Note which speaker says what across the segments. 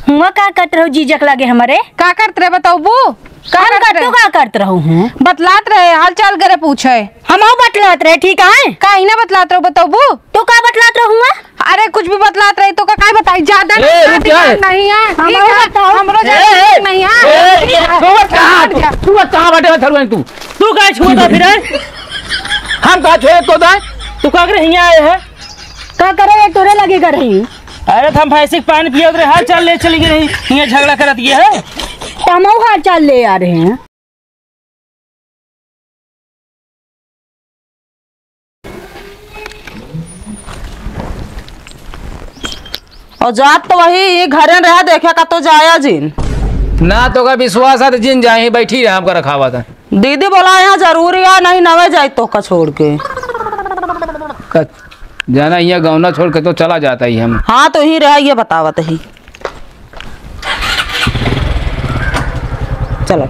Speaker 1: हुआ का करत रहो जीजक लगे हमारे
Speaker 2: का करत रहे बताओ बू
Speaker 1: का करत रहो हूँ
Speaker 2: बतलात रहे हाल चाल करे पूछे
Speaker 1: हम बतलात रहे ठीक है
Speaker 2: का ही ना बतलात रहो बताओ बू
Speaker 1: तो का बतलात रहूँगा
Speaker 2: अरे कुछ भी बतलात रही तो का काय बताई ज्यादा नहीं है हमरो नहीं है
Speaker 3: तू कहां बैठे थरुआ तू का छुआ फिर हम का छुए तो दाए तू का करे हिया आए है
Speaker 1: का करे तोरे लगे कर रही
Speaker 3: अरे हम भैंसी पानी पियो रे हाल चाल ले चली गई हिया झगड़ा करत ये है
Speaker 1: तमऊ हाल चाल ले आ रहे हैं।
Speaker 2: और जात तो वही घरे रहा देखा का तो जाया जिन
Speaker 3: ना तो का विश्वास है जिन जाए बैठी रहा हमका रखावा था
Speaker 2: दीदी बोला यहाँ जरूरी है नहीं नवे जाए तो का छोड़ के
Speaker 3: जाना यहाँ गौना छोड़ के तो चला जाता ही हम।
Speaker 2: हाँ तो ही रहा ये बतावत ही चलो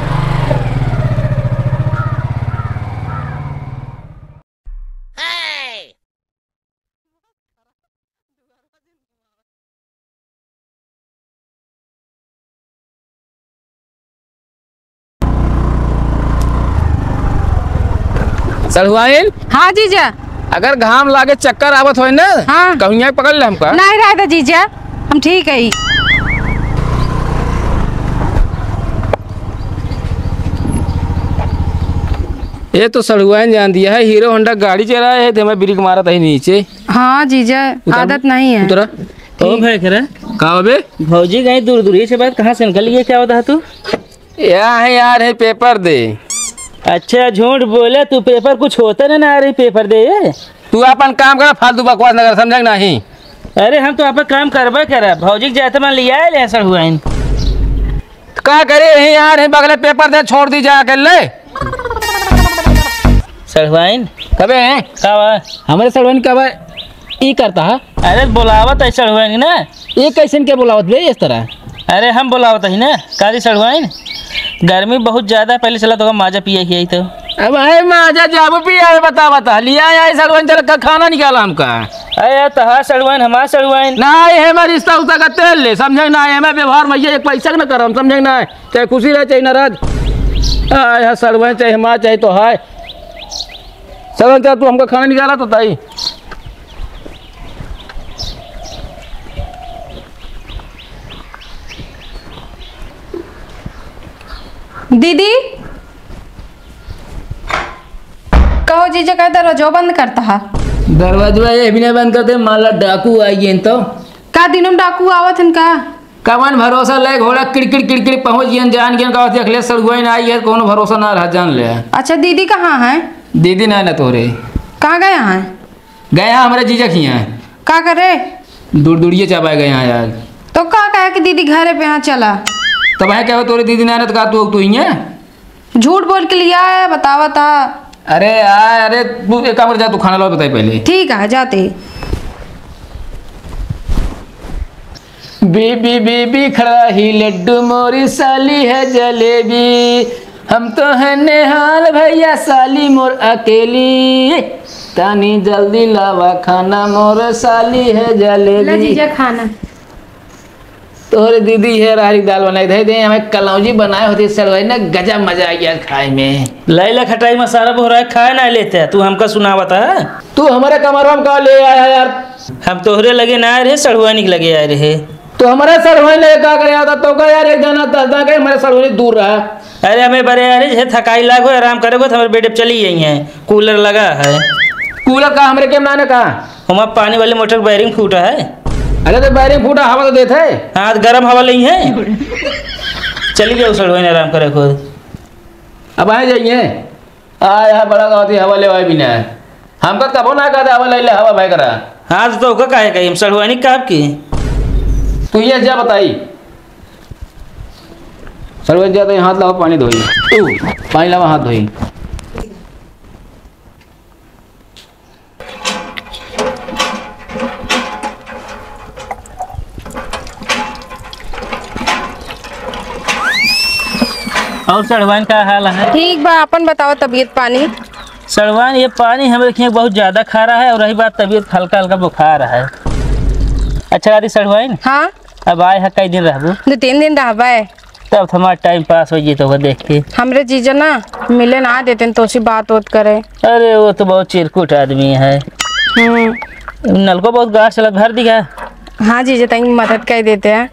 Speaker 3: सलवाइन
Speaker 2: हाँ जीजा
Speaker 3: अगर घाम लागे चक्कर आवत हो ना
Speaker 2: हाँ
Speaker 3: कहूँ पकड़ ले हमका
Speaker 2: नहीं रहा था जीजा हम ठीक है ही।
Speaker 3: ये तो सलवाइन जान दिया है हीरो होंडा गाड़ी चला है तो मैं ब्रेक मारा था ही नीचे।
Speaker 2: हाँ जीजा आदत नहीं है
Speaker 3: उतरा
Speaker 4: ओ भाई करे
Speaker 3: कहा बे
Speaker 4: भौजी गई दूर दूर से बात कहाँ से निकल गई क्या बता तू
Speaker 3: यहाँ है यार है पेपर दे।
Speaker 4: अच्छा झूठ बोले तू पेपर कुछ होता ना आ रही पेपर दे
Speaker 3: तू अपन काम कर फालतू बकवास न कर समझ नहीं।
Speaker 4: अरे हम तो आप काम करबे करे भौजी जाते मैं लिया है सर हुआ
Speaker 3: क्या करे यार है बगले पेपर दे छोड़ दी जा कर ले
Speaker 4: सड़वाइन
Speaker 3: कबे हैं
Speaker 4: का
Speaker 3: हमारे सड़वाइन कब ई करता है।
Speaker 4: अरे बुलावत है सड़वाइन ना
Speaker 3: ये कैसे के बुलावत बे इस तरह
Speaker 4: अरे हम बुलावत ही ना काजी सड़वाइन गर्मी बहुत ज्यादा पहले चला तो माजा पिया ही तो
Speaker 3: अब है माजा जाबो पिया बता लिया है सड़वाइन चल का खाना निकाला हमका
Speaker 4: अरे तहा सड़वाइन हमारा सड़वाइन
Speaker 3: ना है मैं रिश्ता उस्ता का तेल ले समझे ना है मैं व्यवहार में एक पैसा न करम समझे ना चाहे खुशी रहे चाहे नाराज आया सड़वाइन चाहे हमारा चाहे तो है सड़वाइन चाहे तू हमका खाना निकाला तो ताई
Speaker 2: दीदी कहो जीजा का दरवाजा बंद करता है
Speaker 3: दरवाजा ये भी नहीं बंद करते माला डाकू आई तो
Speaker 2: का दिनों डाकू आवत हन का
Speaker 3: कवन भरोसा ले घोड़ा किड़किड़ किड़किड़ पहुंच गई जान गया का देख ले सड़ुआई ना आई है कोनो भरोसा ना रहा जान ले।
Speaker 2: अच्छा दीदी कहाँ है
Speaker 3: दीदी ना तोरे
Speaker 2: कहाँ गया है
Speaker 3: गया हमारे जीजा खिया
Speaker 2: का करे
Speaker 3: दूर दूरिये चबाए गए यहाँ यार
Speaker 2: तो का कहा कि दीदी घरे पे यहाँ चला
Speaker 3: तब है क्या तोरे दीदी ना का तू ही है
Speaker 2: झूठ बोल के लिया है बतावा था
Speaker 3: अरे यार अरे तू एक काम कर जा तू खाना लो बताई पहले
Speaker 2: ठीक है जाते
Speaker 3: बीबी बीबी खड़ा ही लड्डू मोरी साली है जलेबी हम तो है नेहाल भैया साली मोर अकेली तानी जल्दी लावा खाना मोर साली है जलेबी
Speaker 2: खाना
Speaker 3: तोहरे दीदी है राहरी दाल बनाई थे हमें कलौजी बनाए होती सड़वाई ना गजब मजा आ गया खाए में
Speaker 4: लैला खटाई मसाला बोल रहा है खाए ना लेते तू हमका सुनावता है
Speaker 3: तू हमारे कमरवा में कहा ले आया यार
Speaker 4: हम तोहरे लगे ना आए रहे सड़वानी के लगे आए रहे
Speaker 3: तो हमारे सड़वाई लगे क्या करे आता तो का यार एक जना दसदा के हमारे सड़वाई दूर रहा।
Speaker 4: अरे हमें बड़े यार है थकाई लागो आराम करेगो तो हमारे बेटे चली गई है कूलर लगा है
Speaker 3: कूलर का हमारे के बनाने का
Speaker 4: हमारा पानी वाले मोटर बैरिंग फूटा है।
Speaker 3: अरे तो बैरिंग फूटा हवा तो देते है
Speaker 4: हाँ गर्म हवा नहीं है चली गया सड़वाई आराम करे खुद
Speaker 3: अब आए जाइए आया बड़ा गाँव हवा ले भी ना हमका कबो ना कहते हवा ले हवा भाई करा
Speaker 4: हाँ तो कहे कही हम सड़वानी कब की
Speaker 3: तू ये जा बताई सड़वाई जा तो हाथ लाओ पानी धोई तू पानी लावा हाथ धोई
Speaker 4: और सड़वान का हाल है
Speaker 2: ठीक बा अपन बताओ तबीयत पानी
Speaker 4: सड़वान ये पानी हमारे खिया बहुत ज़्यादा खा रहा है और रही बात तबीयत हल्का हल्का बुखार है। अच्छा दादी सड़वाइन
Speaker 2: हाँ
Speaker 4: अब आए है कई दिन रहबू?
Speaker 2: 2-3 दिन रहबे।
Speaker 4: तब हमारा टाइम पास हो तो देख के।
Speaker 2: हमरे जीजा ना मिले ना देते तो सी बात होत करे।
Speaker 4: अरे वो तो बहुत चिरकुट आदमी है। नलको बहुत गाढ़ चला भर दिया।
Speaker 2: हाँ जीजा तंग मदद कर देते हैं।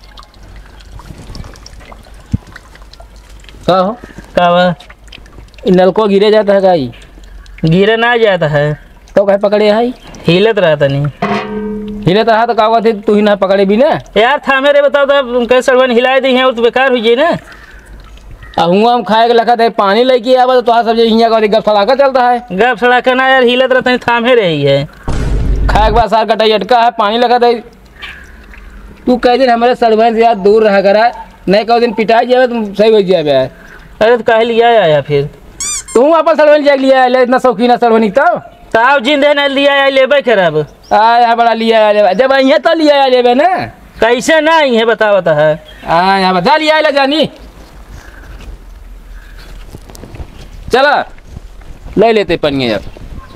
Speaker 3: का हो
Speaker 4: का
Speaker 3: नलको गिरे जाता है गाई?
Speaker 4: गिरे ना जाता है
Speaker 3: तो कहे पकड़े है?
Speaker 4: हिलत रहता नहीं।
Speaker 3: हिलत रहा तो का हुआ थे तू ही ना पकड़े भी ना
Speaker 4: यार था मेरे बताओ तो कैसे सड़वन हिला दी है और तो बेकार हुई है ना।
Speaker 3: हुआ हम खाए के लखा थे पानी लेके आवा तो सब हियाँ का गप सड़ाका चलता है।
Speaker 4: गप सड़ाका ना यार हिलत रहता है थामे रही है।
Speaker 3: खाए के बाद सार कटाई अटका है पानी लगा दे। तू कह दिन हमारे सड़वन से यार दूर रहा करा नहीं कहो दिन पिटाई जाए तुम सही हो जाए।
Speaker 4: अरे तो कह लिया आया फिर
Speaker 3: तुम वापस सड़वन जाए लिया इतना शौकीन है सड़वनी
Speaker 4: ताव जिंदे न लिया लेबे खराब
Speaker 3: यहाँ बड़ा लिया जब यहाँ तो लिया लेबे ना
Speaker 4: कैसे ना आई है बता है।
Speaker 3: यहाँ बता लिया ले जानी चला ले लेते पनिए अब।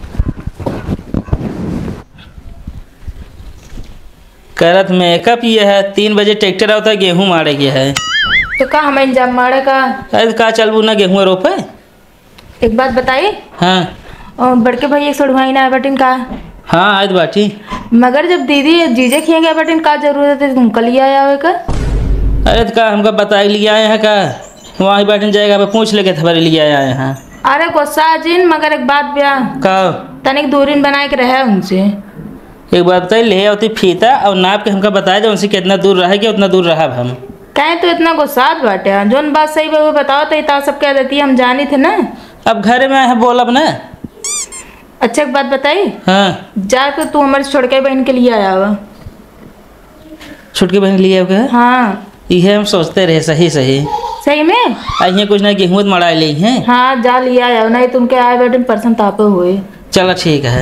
Speaker 4: करत मेकअप ये है 3 बजे ट्रैक्टर आता है गेहूँ मारे गया है
Speaker 2: तो का हमें इंजाम मारे का?
Speaker 4: अरे का चलबू ना गेहूँ रोपे।
Speaker 2: एक बात बताइए।
Speaker 4: हाँ
Speaker 2: बड़के भाई एक सड़वाई ना बटिन का?
Speaker 4: हाँ आज बाटी
Speaker 2: मगर जब दीदी जीजे खिए गए बटिन का जरूरत है तुमको लिया आवे का?
Speaker 4: अरे तो का हमको बता लिया आए हैं का वहाँ बैठन जाएगा पूछ लेके थबरे लिया आए हैं।
Speaker 2: अरे गुस्सा जिन मगर एक बात ब्या
Speaker 4: का
Speaker 2: तनिक दूरिन बनाए के रहे उनसे।
Speaker 4: एक बात बताइए ले होती फीता और नाप के हमको बताए दे उनसे कितना दूर रहेगी उतना दूर रहा हम।
Speaker 2: कहे तो इतना गुस्सा बाटे जोन बात सही वो बताओ तो इतना सब कह देती हम जानी थे ना।
Speaker 4: अब घर में आए बोलब ना।
Speaker 2: अच्छा एक बात बताई।
Speaker 4: हाँ
Speaker 2: जाकर तू हमारे छोटके बहन के लिए आया हुआ।
Speaker 4: छुटकी बहन लिए होगा?
Speaker 2: हाँ
Speaker 4: ये हम सोचते रहे सही सही
Speaker 2: सही में
Speaker 4: आई कुछ ना गेहूँ मड़ा ली है।
Speaker 2: हाँ जा लिया आया नहीं तुमके आए बैठे परसों तापे हुए।
Speaker 4: चलो ठीक है।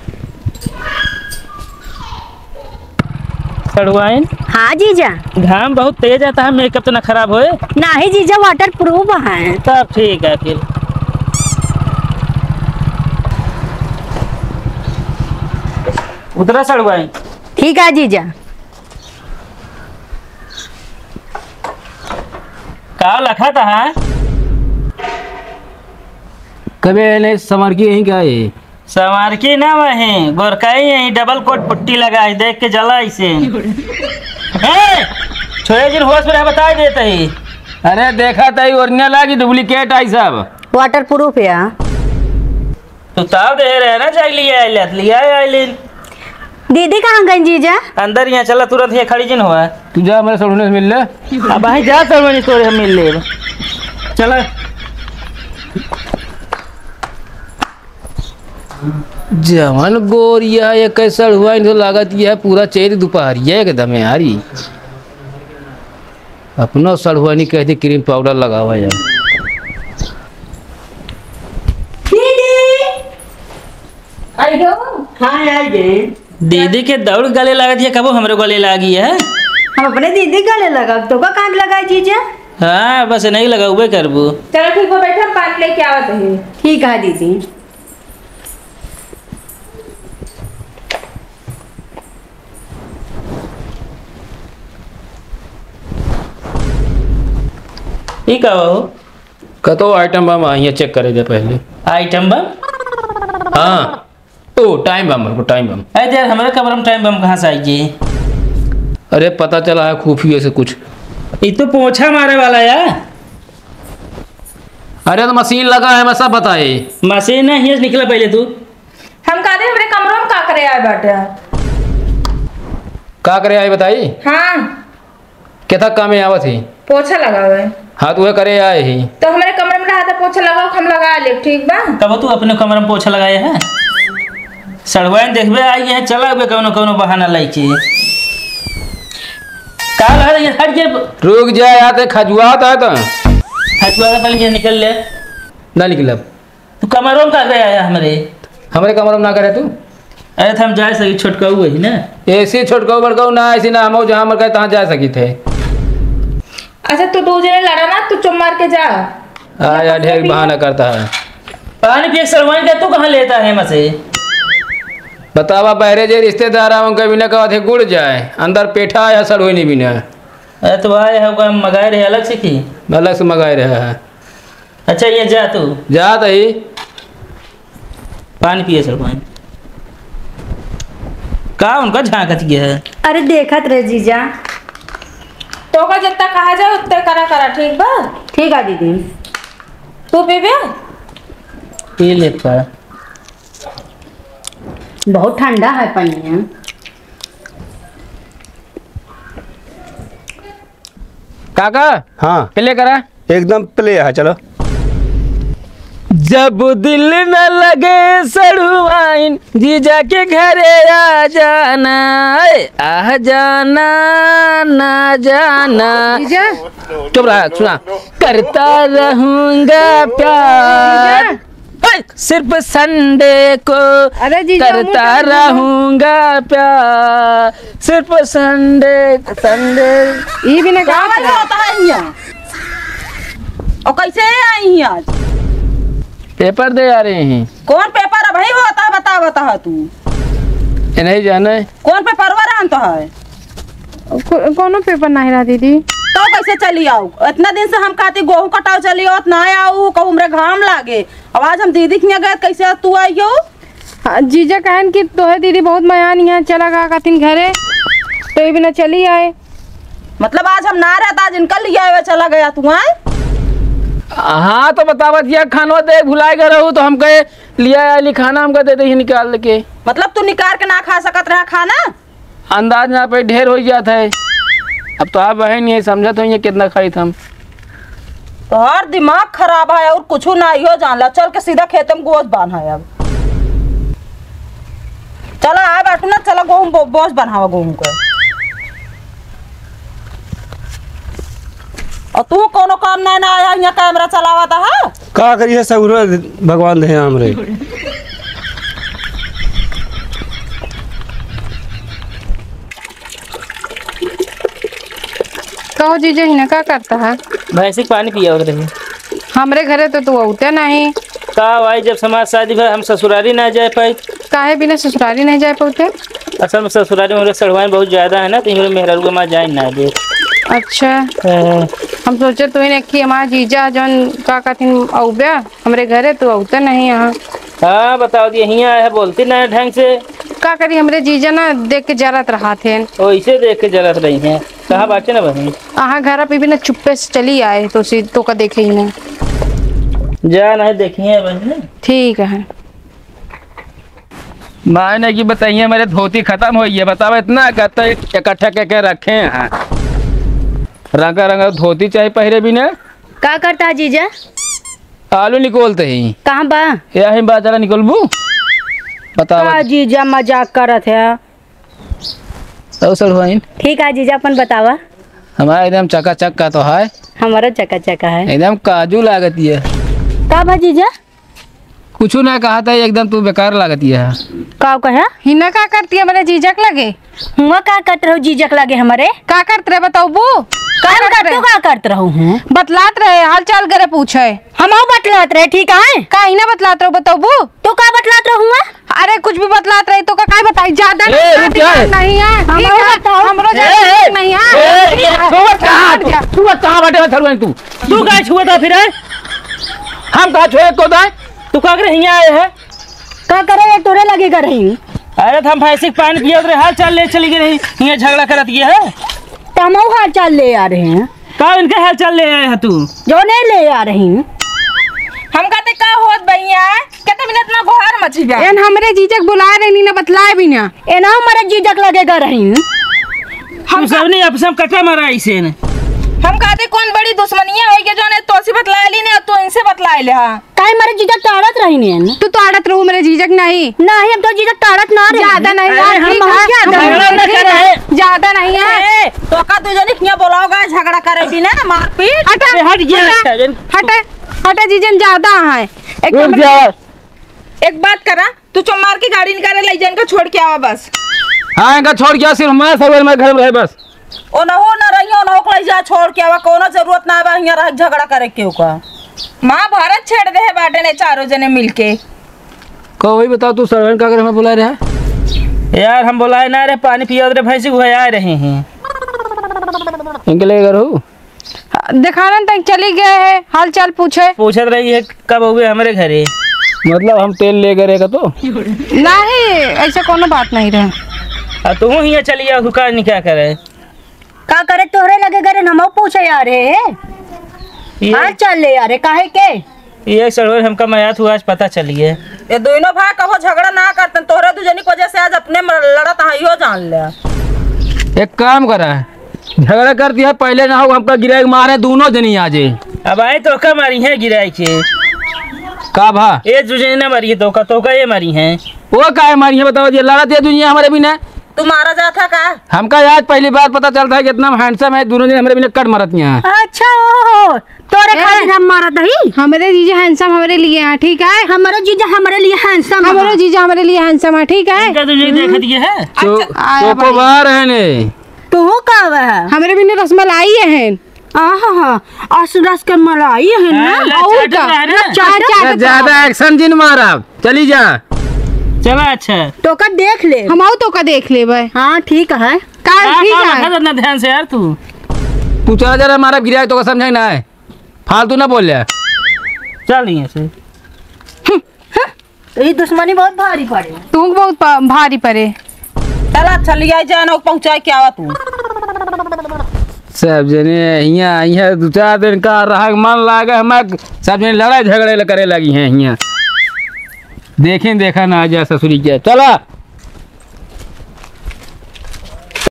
Speaker 4: सड़वाइन
Speaker 1: हाँ जीजा
Speaker 4: घाम बहुत तेज आता है मेकअप तो ना खराब होए।
Speaker 1: नहीं जीजा वाटर प्रूफ है।
Speaker 4: तब ठीक है फिर उतरा सड़वाइन।
Speaker 1: ठीक है जीजा।
Speaker 4: का लखा था है?
Speaker 3: कभी नहीं समर की यहीं क्या है?
Speaker 4: समारकी ना वही गोरकाई यही डबल कोट पुट्टी लगाई देख के जला इसे। छोड़े जिन होश में बता देते ही।
Speaker 3: अरे देखा था ओरिजिनल है कि डुप्लीकेट आई सब?
Speaker 1: वाटर प्रूफ है।
Speaker 4: तो ताव दे रहे ना जाए लिया आइलिन।
Speaker 1: दीदी कहाँ गई जीजा?
Speaker 4: अंदर यहाँ चला तुरंत ये खड़ी जिन हुआ।
Speaker 3: तू जा हमारे सड़वने से मिल ले।
Speaker 4: अब भाई जा सड़वनी तोरे हम मिल ले चला।
Speaker 3: जवन गोरिया ये कैसा हुआ इनको लागत यह पूरा चेहरे दोपहरिया एकदम यारी अपना सड़हुआनी कहती क्रीम पाउडर लगा हुआ यार।
Speaker 4: दीदी के दौड़ गले लागत है कबो हमरे गले लागी है।
Speaker 1: हम अपने दीदी गले लगा तो का कांग लगा जीजा?
Speaker 4: हाँ बस नहीं लगा हुए करबू।
Speaker 2: चलो ठीक हो बैठा पानी लेके आवत है।
Speaker 1: ठीक है दीदी।
Speaker 4: ठीक है वो
Speaker 3: कतो आइटम बम आइए चेक करे दे पहले।
Speaker 4: Item bomb?
Speaker 3: हाँ ओ टाइम बम टाइम बम।
Speaker 4: अरे यार हमारे कमरे में टाइम बम कहाँ से आएगी?
Speaker 3: अरे पता चला है खुफिया से कुछ।
Speaker 4: ये तो पोछा मारे वाला यार।
Speaker 3: अरे तो मशीन लगा है मैं सब बताए।
Speaker 4: मशीन नहीं है निकला पहले तू।
Speaker 2: हम कहा हमारे कमरों में का करे आए बाटे?
Speaker 3: का करे आई बताई?
Speaker 2: हाँ
Speaker 3: क्या था काम में आवत ही?
Speaker 2: पोछा लगा हुआ है।
Speaker 3: हाँ तो वह करे आए ही।
Speaker 2: तो हमारे कमरे में रहा था पोछा लगाओ हम लगा ले ठीक बा।
Speaker 4: कब तू अपने कमरे में पोछा लगाया है? सड़वाइन देखबे आई है चला बे कौनो कौनो बहाना लाई के। काल हट के
Speaker 3: रुक जाए आते खजुआत है तो
Speaker 4: हटवा पहले ये निकल ले
Speaker 3: ना निकल।
Speaker 4: तू कमरों में का गया
Speaker 3: हमारे कमरों में ना करे तू।
Speaker 4: अरे तो हम जा सकी छोटका हुआ ही ना
Speaker 3: ऐसे छोटका बड़का ना ऐसी ना हम जहाँ मर गए तहाँ जा सकी थे।
Speaker 2: अच्छा तू दूसरे लड़ा ना तू चुम मार के जा।
Speaker 3: यार ढेर बहाना करता है।
Speaker 4: पानी पिए सड़वाइन का तू कहाँ लेता है मसे?
Speaker 3: बतावा बहरे जे रिश्तेदार आऊँ कभी ना कहा थे गुड़ जाए अंदर पेठा या सड़ोई नहीं बिना।
Speaker 4: अरे तो भाई होगा मंगाए रहे अलग से की।
Speaker 3: अलग से मंगाए रहे हैं।
Speaker 4: अच्छा ये जा तू
Speaker 3: जा तही
Speaker 4: पानी पिए सलमान। का उनका झांकत गया है।
Speaker 1: अरे देखत रहे जीजा।
Speaker 2: तो का जितना कहा जाए उतना करा ठीक बा।
Speaker 1: ठीक है दीदी।
Speaker 2: तू पीबे?
Speaker 4: पी ले पा।
Speaker 1: बहुत ठंडा है पानी।
Speaker 3: काका
Speaker 5: हाँ
Speaker 3: प्ले करा।
Speaker 5: एकदम प्ले है चलो।
Speaker 3: जब दिल न लगे सड़ुआइन जीजा के घरे आ जाना, आ जाना ना जाना।
Speaker 2: जीजा
Speaker 3: चुप रहा सुना। करता रहूंगा प्यार सिर्फ संडे को।
Speaker 2: अरे जीजा
Speaker 3: करता रहूंगा प्यार सिर्फ संडे
Speaker 2: ये भी ना
Speaker 6: क्या वजह होता है यहाँ? और कैसे आई हैं आज?
Speaker 3: पेपर दे आ रहे हैं।
Speaker 6: कौन पेपर है भाई होता है बता तू।
Speaker 3: ये नहीं जाने
Speaker 6: कौन पेपर रहन तो है?
Speaker 2: कोनो पेपर नहीं रहा दीदी।
Speaker 6: तो कैसे चली आऊ? इतना दिन से हम कहती गेहूं कटाव चली आओ ना आऊ कहूँ मेरे घाम लागे। अब आज हम दीदी के यहाँ गए कैसे तू आई हो?
Speaker 2: हाँ, जीजा कहन कि तोहे दीदी बहुत मयान यहाँ चला गा कथिन घरे तो ये बिना चली आए।
Speaker 6: मतलब आज हम ना रहता आज इनका लिया हुआ चला गया तू आए?
Speaker 3: हाँ तो बतावत या खानवा दे भुलाए गए रहू तो हम कहे लिया आली खाना हमका दे दे निकाल के।
Speaker 6: मतलब तू निकाल के ना खा सकत रहा खाना?
Speaker 3: अंदाज ना पे ढेर हो जाता है। अब तो आप बहन ये समझत हो कितना खाई हम।
Speaker 6: तो हर दिमाग खराब है और कुछ ना हो जान ला। चल के सीधा खेत में गोश्त बांध है। अब चलो आ बैठू ना चलो गेहूं बोझ बनावा गेहूं के। और तू कोनो काम नहीं ना आया यहाँ कैमरा चलावा था है?
Speaker 5: का करिए सब भगवान दे हमरे।
Speaker 2: कहो जीजा ही ना क्या करता है?
Speaker 4: भैंसी के पानी पिया रही।
Speaker 2: हमरे घरे तो तू आते नहीं।
Speaker 4: का भाई जब समाज शादी भर हम ससुराली ना जाए पाए।
Speaker 2: काहे बिना ससुराली नहीं जा पाते?
Speaker 4: असल में ससुराली में सड़वाइन बहुत ज्यादा है ना तो इन्हें मेहरारू माँ जाए ना दे।
Speaker 2: अच्छा हम सोचे तू ने कि हमारा जीजा जौन का कथिन औबे हमरे घरे तू आते नहीं यहाँ।
Speaker 4: हाँ बताओ दिए यहाँ आया है बोलती ना ढंग से।
Speaker 2: का करी हमरे जीजा ना देख के जरत रहा थे।
Speaker 4: वैसे देख के जरत रही हैं। कहाँ बाटे ना बहन?
Speaker 2: आहा घर पे भी ना चुप्पे से चली आए तो तो का देखे ही ना।
Speaker 4: जा नहीं देखी है बहन।
Speaker 2: ठीक है।
Speaker 3: मायने की बताइए मेरे धोती खत्म हो गई है। बताओ इतना कहते इकट्ठा के रखे हैं। रंगा रंगा धोती चाहे पहरे भी ना।
Speaker 1: का करता है जीजा?
Speaker 3: आलू निकोलते ही
Speaker 1: कहाँ बा?
Speaker 3: यही बाजारा निकलबू। बताओ
Speaker 1: का जीजा मजाक करत है।
Speaker 3: तो सड़वाइन
Speaker 1: ठीक है जीजा अपन बतावा।
Speaker 3: हमारा एकदम चकाचक का तो है।
Speaker 1: हमारा चका चका है।
Speaker 3: एकदम काजू लागत है।
Speaker 1: का बा जीजा?
Speaker 3: कुछ ना कहा था एकदम तू बेकार लागत है।
Speaker 1: का कहे?
Speaker 2: हिना का करती है मेरे जीजक लगे?
Speaker 1: हुआ का करत रहो जीजक लगे हमारे?
Speaker 2: का करते रहे बताओ बू?
Speaker 1: का करत रहो हूँ?
Speaker 2: बतलात रहे हाल चाल करे पूछे।
Speaker 1: हम बतलात रहे ठीक है।
Speaker 2: का ही ना बतलात रहो बताओ बू?
Speaker 1: तो का बतलात रहूँगा?
Speaker 2: अरे कुछ भी बतलात रही तो का काय बताई ज्यादा
Speaker 3: रुक जा।
Speaker 2: नहीं है। ठीक है, हमरो ज्यादा नहीं है।
Speaker 3: तू कहाँ बैठे सड़वाइन?
Speaker 4: तू क्या छुआ था फिर?
Speaker 3: हम कहा छोड़े को दाए।
Speaker 4: तू का करे यहाँ आए है?
Speaker 1: का करे ये तोरे लगेगा रही।
Speaker 4: अरे तो हम भैंसी के पानी पिया हाल चाल ले चली गई रही। यहाँ झगड़ा करत गया है।
Speaker 1: तो हम हाल चाल ले आ रहे हैं।
Speaker 4: का इनके हाल चाल ले आए है तू?
Speaker 1: जो नहीं ले आ रही हूँ।
Speaker 6: हम कहते का होत भैया कितने मिनट में गोहार मची गया।
Speaker 2: एन हमरे जीजक बुलाए रही ना बतलाए भी ना।
Speaker 1: ए ना हमारे जीजक लगेगा रही हूँ।
Speaker 4: हम सब ने अब सब कटा मारा इसे ने।
Speaker 6: हम कहते कौन बड़ी दुश्मनियां होई के जो ने तोसी बतलाए ली ने तो इनसे बतलाए ले। हां
Speaker 1: काहे हमारे जीजक ताड़त रही ने?
Speaker 2: तू तो आड़त रहू मेरे जीजक नहीं।
Speaker 1: नहीं हम तो जीजक ताड़त ना रहे।
Speaker 2: ज्यादा नहीं
Speaker 6: अरे,
Speaker 2: है।
Speaker 6: हम
Speaker 2: ठीक
Speaker 6: बहुत
Speaker 2: है,
Speaker 6: झगड़ा ना कर रहे।
Speaker 2: ज्यादा नहीं है।
Speaker 6: ए तो का तू जनी किया बोलाओगा झगड़ा करे बिना मारपीट।
Speaker 2: हटा
Speaker 4: हट गया।
Speaker 2: हटा हटा जीजन ज्यादा है।
Speaker 6: एक बात करा तू चमार की गाड़ी निकाले ले जन को छोड़ के आवा बस।
Speaker 3: हाँ इनका छोड़ गया सिर्फ मैं सब मैं घर में रहे बस।
Speaker 6: ओ ना हो ना रही ना हो जा छोड़ के आवा कोनो जरूरत ना बा यहाँ रह झगड़ा करे के का। महाभारत छेड़ दे है बाटे ने चारों जने मिलके।
Speaker 3: को वही बताओ तू सर्वेंट का हमें बुला रहा है?
Speaker 4: यार हम बुलाए ना रहे पानी पिया रहे भैंसी को आ रहे हैं।
Speaker 3: इनके ले करो
Speaker 2: दिखाना तक चली गए है, हाल चाल पूछे।
Speaker 4: पूछत रही है कब हुए हमारे घरे।
Speaker 3: मतलब हम तेल ले गए का तो
Speaker 2: नहीं ऐसा कोनो बात नहीं रहे।
Speaker 4: तू ही चली गया हुका नहीं क्या करे।
Speaker 1: का करे तोहरे लगे करे हम पूछे यार हाल चाल ले यार काहे के
Speaker 4: ये सड़ोर हमका मयात हुआ आज पता चलिए।
Speaker 6: ये दोनों भाई कहो झगड़ा ना करते तोहरे दुजनी की वजह से आज अपने लड़त हो जान ले।
Speaker 3: एक काम करा झगड़ा कर दिया पहले ना हो हमका गिराई मारे दोनों जनी आ जे।
Speaker 4: अब आए तो का मारी है गिराई के
Speaker 3: का भा
Speaker 4: ये दुजनी ना मारी है तो का ये मारी है
Speaker 3: वो काहे मारी है बताओ जी लड़ा दे दुनिया हमारे बिना
Speaker 6: तू मारा जाता का
Speaker 3: हमका आज पहली बार पता चलता है कि इतना हैंडसम है दोनों जने हमारे बिना कट मारत यहाँ।
Speaker 1: अच्छा ओ तोरे खातिर हम मारा दही
Speaker 2: हमारे जीजा हैंडसम हमारे लिए हैं, ठीक है।
Speaker 1: हमारे जीजा हमारे लिए हैंडसम
Speaker 2: हमारे जीजा हमारे लिए हैंडसम है, ठीक है।
Speaker 4: इनका तुझे देख दिया है।
Speaker 3: चोको बाहर है ने
Speaker 1: तू का है
Speaker 2: हमारे बिना रसमलाई है।
Speaker 1: आहा रस के मलाई है ना
Speaker 2: और का चार
Speaker 3: ज्यादा एक्शन जिन मारा चली जा।
Speaker 4: चला अच्छा
Speaker 1: तो का देख ले
Speaker 2: हम आओ तो का देख ले भाई।
Speaker 1: हाँ ठीक है
Speaker 2: का ठीक है
Speaker 4: इतना ध्यान से यार तू
Speaker 3: चला जा रहा हमारा गिराई तो समझाई ना है फालतू ना बोल लिया
Speaker 4: चल यहाँ से।
Speaker 1: तो ये दुश्मनी बहुत भारी पड़े
Speaker 2: तू बहुत भारी पड़े।
Speaker 6: चला चलिए जाए ना पहुँचाए क्या हुआ तू
Speaker 3: सब जने यहाँ यहाँ दो चार दिन का रहा मन लागे हम सब जने लड़ाई झगड़े करे लगी हैं यहाँ देखें देखा ना आ जा ससुरी क्या चला।